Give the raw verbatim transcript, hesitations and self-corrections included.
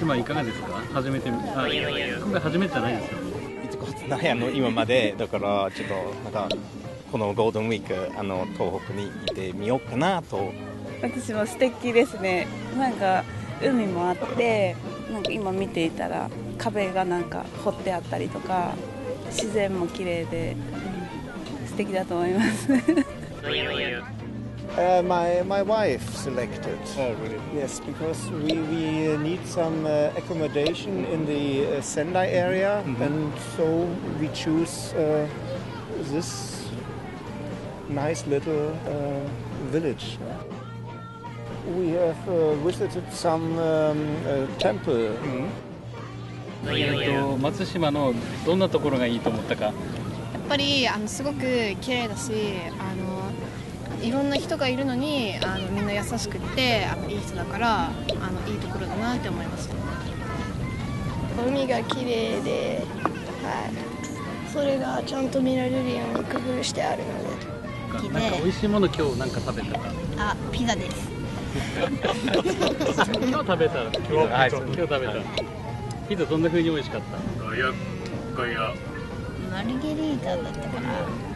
島いかがですか？初めて、あ、今回初めてじゃないですよ。 行ったことないあの今までだからちょっとなんかこのゴールデンウィークあの東北に行ってみようかなと。 私も素敵ですね。なんか海もあって、なんか今見ていたら壁がなんか掘ってあったりとか、自然も綺麗で、うん、素敵だと思います。 Uh, my my wife selected. Oh, really? Yes, because we we need some uh, accommodation in the uh, Sendai area, mm-hmm. and so we choose uh, this nice little uh, village. We have uh, visited some um, uh, temple. Mm-hmm. えっと松島のどんなところがいいと思ったか。 やっぱりあのすごく綺麗だし、あのいろんな人がいるのにあのみんな優しくってあのいい人だからあのいいところだなって思いました。 海が綺麗で、はい、それがちゃんと見られるように工夫してあるので。 なんか美味しいもの今日なんか食べたか。 あ、ピザです。 今日食べた。今日食べた。ピザどんな風に美味しかった？ マルゲリータだったかな。